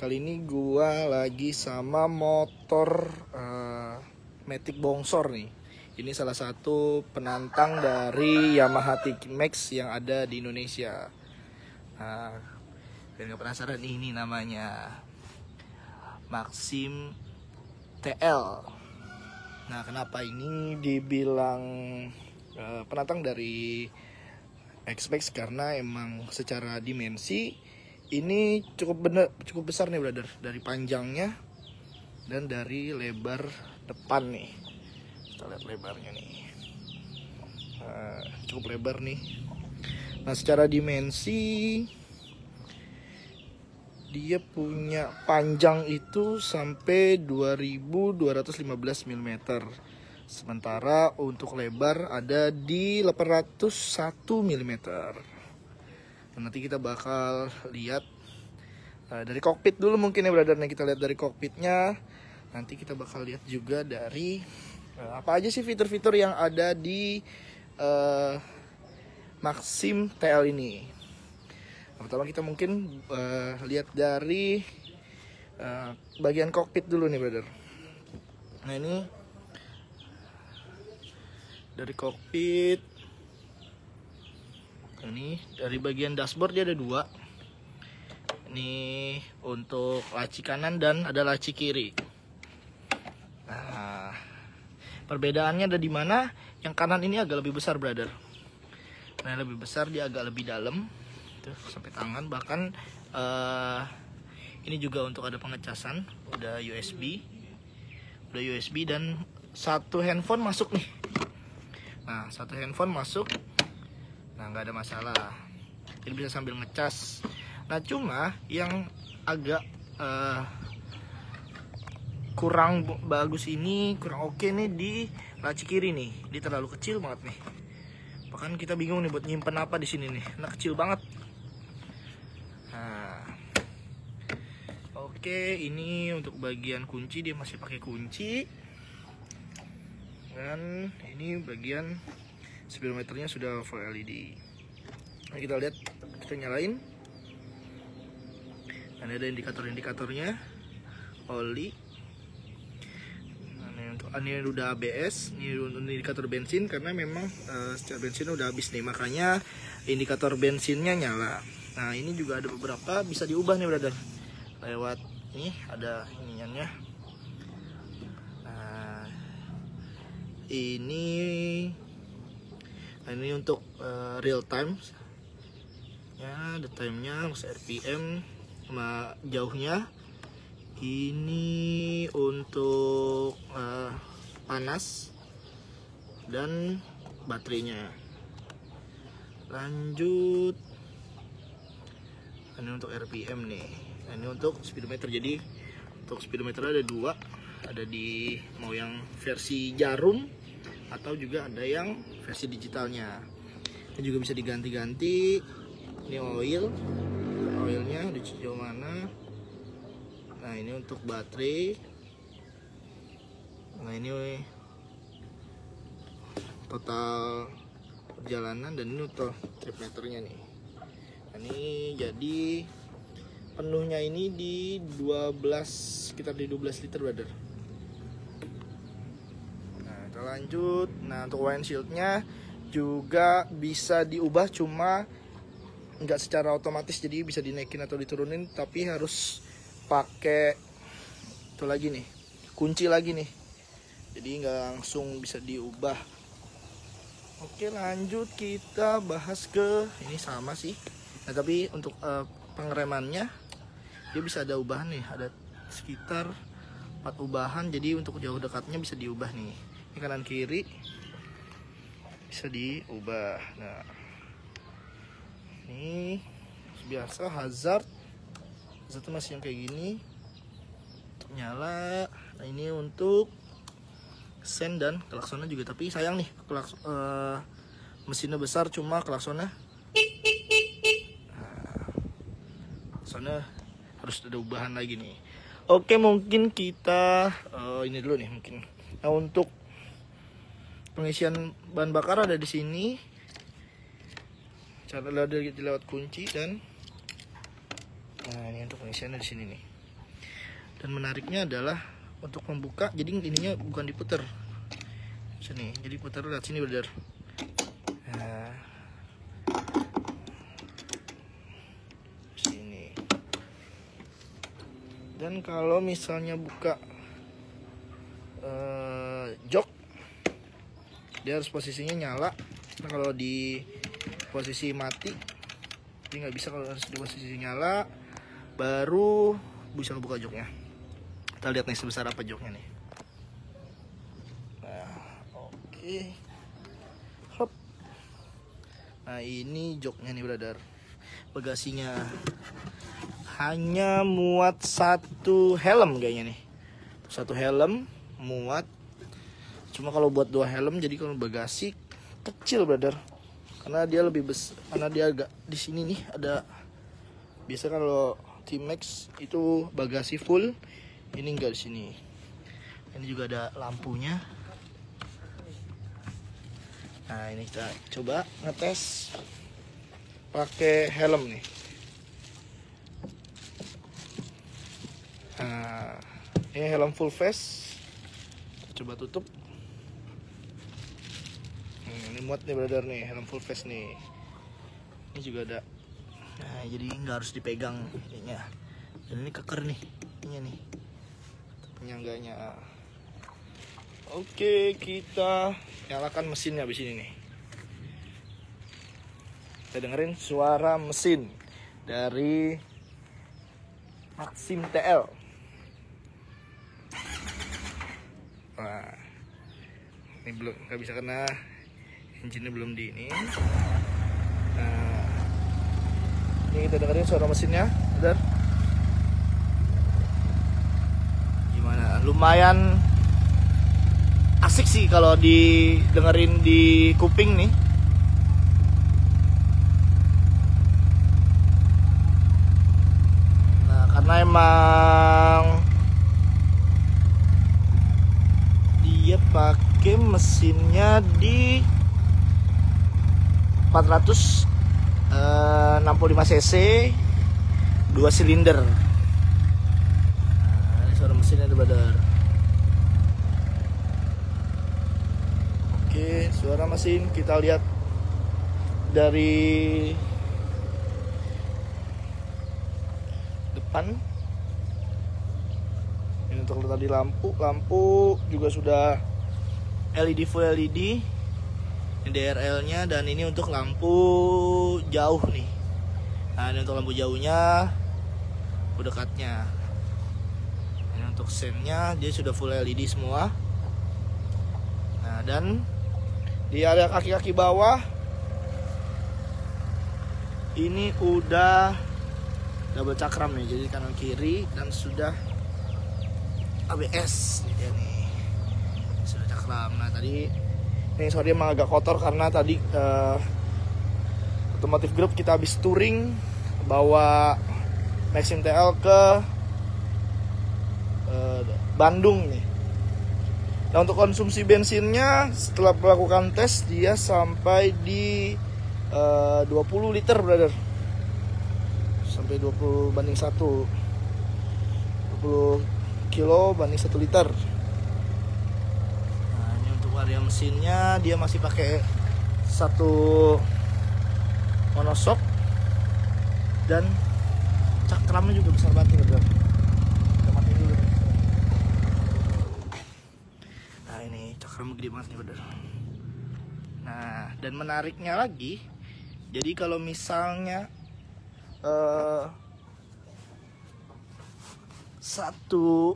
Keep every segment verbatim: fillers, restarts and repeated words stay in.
Kali ini gua lagi sama motor uh, Matic Bongsor nih. Ini salah satu penantang dari Yamaha T Max yang ada di Indonesia. Nah, biar gak penasaran, ini namanya Maxim T L. Nah, kenapa ini dibilang uh, penantang dari X Max? Karena emang secara dimensi ini cukup bener, cukup besar nih brother, dari panjangnya dan dari lebar depan nih. Kita lihat lebarnya nih, nah, cukup lebar nih. Nah, secara dimensi dia punya panjang itu sampai dua ribu dua ratus lima belas milimeter. Sementara untuk lebar ada di delapan ratus satu milimeter. Nah, nanti kita bakal lihat uh, dari kokpit dulu mungkin ya brother. Nah, kita lihat dari kokpitnya. Nanti kita bakal lihat juga dari uh, apa aja sih fitur-fitur yang ada di uh, Maxim T L ini. Nah, pertama kita mungkin uh, lihat dari uh, bagian kokpit dulu nih brother. Nah, ini dari kokpit. Ini dari bagian dashboard dia ada dua. Ini untuk laci kanan dan ada laci kiri. Nah, perbedaannya ada di mana? Yang kanan ini agak lebih besar brother. Nah, lebih besar, dia agak lebih dalam. Tuh, sampai tangan. Bahkan uh, ini juga untuk ada pengecasan. Udah U S B, udah U S B dan satu handphone masuk nih. Nah, satu handphone masuk. Nah, nggak ada masalah, jadi bisa sambil ngecas. Nah, cuma yang agak uh, kurang bagus ini, kurang oke nih di laci kiri nih. Dia terlalu kecil banget nih. Bahkan kita bingung nih buat nyimpen apa di sini nih. Nah, kecil banget. Nah, oke, ini untuk bagian kunci dia masih pakai kunci. Dan ini bagian speedometernya sudah full L E D. Nah, kita lihat, kita nyalain. Nah, ada indikator-indikatornya, oli. Nah, ini untuk ini udah A B S, ini untuk indikator bensin karena memang uh, secara bensin udah habis nih, makanya indikator bensinnya nyala. Nah, ini juga ada beberapa bisa diubah nih brother. Lewat ini ada iniannya. Nah, ini Nah, ini untuk uh, real time ya, ada timenya, R P M sama jauhnya. Ini untuk uh, panas dan baterainya. Lanjut, ini untuk R P M nih. Nah, ini untuk speedometer. Jadi untuk speedometer ada dua, ada di mau yang versi jarum atau juga ada yang versi digitalnya. Ini juga bisa diganti-ganti. Ini oil, oilnya di sejauh mana. Nah, ini untuk baterai. Nah, ini total perjalanan dan ini untuk trip meternya nih. Nah, ini jadi penuhnya ini di dua belas, sekitar di dua belas liter brother. Lanjut, nah untuk windshieldnya juga bisa diubah, cuma nggak secara otomatis, jadi bisa dinaikin atau diturunin, tapi harus pakai itu lagi nih, kunci lagi nih, jadi nggak langsung bisa diubah. Oke, lanjut kita bahas ke ini sama sih. Nah, tapi untuk uh, pengeremannya dia bisa ada ubahan nih, ada sekitar empat ubahan, jadi untuk jauh dekatnya bisa diubah nih. Ini kanan kiri bisa diubah. Nah, ini biasa hazard, hazard masih yang kayak gini, nyala. Nah, ini untuk sen dan klaksonnya juga, tapi sayang nih klaks, uh, mesinnya besar, cuma klaksonnya, nah, klaksonnya harus ada ubahan lagi nih. Oke, mungkin kita uh, ini dulu nih mungkin. Nah, untuk pengisian bahan bakar ada di sini. Cara lewat lewat kunci dan nah, ini untuk pengisiannya di sini nih. Dan menariknya adalah untuk membuka, jadi ininya bukan diputer sini, jadi putar lihat sini brother. Nah, sini. Dan kalau misalnya buka uh, jok, dia harus posisinya nyala. Nah, kalau di posisi mati dia nggak bisa. Kalau harus di posisi nyala baru bisa ngebuka joknya. Kita lihat nih sebesar apa joknya nih. Nah, oke. Okay. Hop. Nah, ini joknya nih brother. Bagasinya hanya muat satu helm kayaknya nih. Satu helm muat. Cuma kalau buat dua helm, jadi kalau bagasi kecil brother. Karena dia lebih besar, karena dia agak di sini nih ada. Biasa kalau T-Max itu bagasi full, ini enggak di sini. Ini juga ada lampunya. Nah, ini kita coba ngetes pakai helm nih. Nah, ini helm full face. Kita coba tutup. Hmm, ini muat nih brother nih, helm full face nih. Ini juga ada. Nah, jadi nggak harus dipegang ininya. Dan ini keker nih, ini nih penyangganya. Oke, kita nyalakan mesinnya di sini nih. Kita dengerin suara mesin dari Maxim T L. Nah, ini belum, nggak bisa karena engine-nya belum di ini. Nah, ini kita dengerin suara mesinnya, bener? Gimana? Lumayan asik sih kalau didengerin di kuping nih. Nah, karena emang dia pakai mesinnya di empat ratus enam puluh lima cc dua silinder. Nah, ini suara mesinnya tuh brother. Oke, suara mesin kita lihat dari depan. Ini untuk tadi lampu, lampu juga sudah L E D full L E D. Ini D R L-nya, dan ini untuk lampu jauh nih. Nah, ini untuk lampu jauhnya, lampu dekatnya. Ini untuk sen-nya, dia sudah full L E D semua. Nah, dan di area kaki-kaki bawah ini udah double cakram nih, jadi kanan kiri, dan sudah A B S nih dia nih. Sudah cakram. Nah, tadi ini sorry emang agak kotor karena tadi uh, Otomotif Group kita habis touring bawa Maxim T L ke uh, Bandung nih. Nah, untuk konsumsi bensinnya setelah melakukan tes dia sampai di uh, dua puluh liter brother. Sampai dua puluh banding satu. dua puluh kilo banding satu liter. Nah, ini untuk area mesinnya dia masih pakai satu monoshock, dan cakramnya juga besar banget brother. Kita matiin dulu. Nah, ini cakramnya gede banget nih brother. Nah, dan menariknya lagi, jadi kalau misalnya uh, satu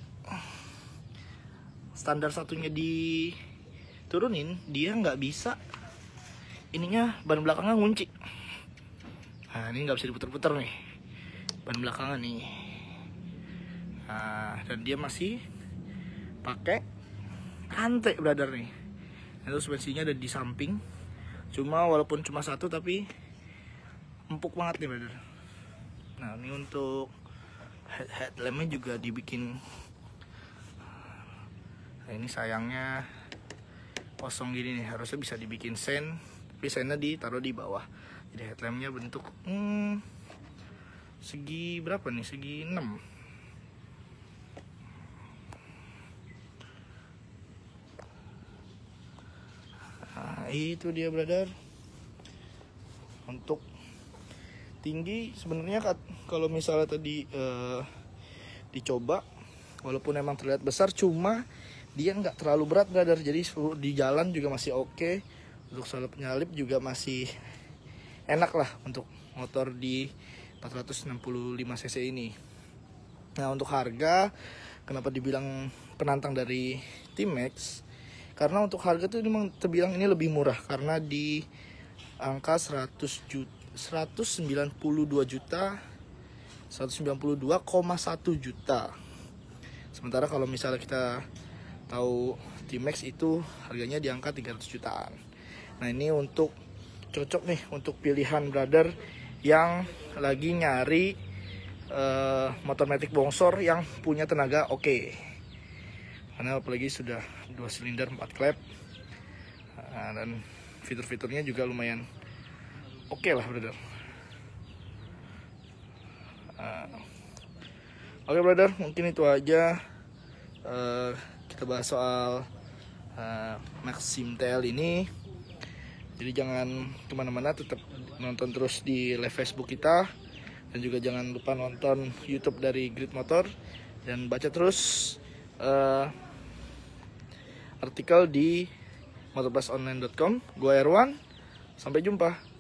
standar satunya diturunin, dia nggak bisa ininya, ban belakangnya ngunci. Nah, ini nggak bisa diputer-puter nih ban belakangnya nih. Nah, dan dia masih pakai rantai brother nih. Itu suspensinya ada di samping, cuma walaupun cuma satu tapi empuk banget nih brother. Nah, ini untuk head headlampnya juga dibikin. Nah, ini sayangnya kosong gini nih, harusnya bisa dibikin sen, tapi sennya ditaruh di bawah. Jadi headlampnya bentuk hmm, segi berapa nih, segi enam. Nah itu dia brother. Untuk tinggi sebenarnya kalau misalnya tadi uh, dicoba, walaupun emang terlihat besar, cuma dia nggak terlalu berat brother. Jadi di jalan juga masih oke okay. Untuk salep nyalip juga masih enak lah untuk motor di empat ratus enam puluh lima cc ini. Nah untuk harga, kenapa dibilang penantang dari T-Max? Karena untuk harga tuh memang terbilang ini lebih murah, karena di angka seratus juta, seratus sembilan puluh dua juta, seratus sembilan puluh dua koma satu juta. Sementara kalau misalnya kita tahu T-Max itu harganya di angka tiga ratus jutaan. Nah ini untuk cocok nih untuk pilihan brother yang lagi nyari uh, motor metik bongsor yang punya tenaga oke. Okay. Karena apalagi sudah dua silinder empat klep, uh, dan fitur-fiturnya juga lumayan oke okay lah brother. Uh, oke okay, brother, mungkin itu aja uh, kita bahas soal uh, Maxim T L ini. Jadi jangan kemana-mana, tetap nonton terus di live Facebook kita, dan juga jangan lupa nonton YouTube dari Grid Motor, dan baca terus uh, artikel di motorbus online dot com. Gue Erwan, sampai jumpa.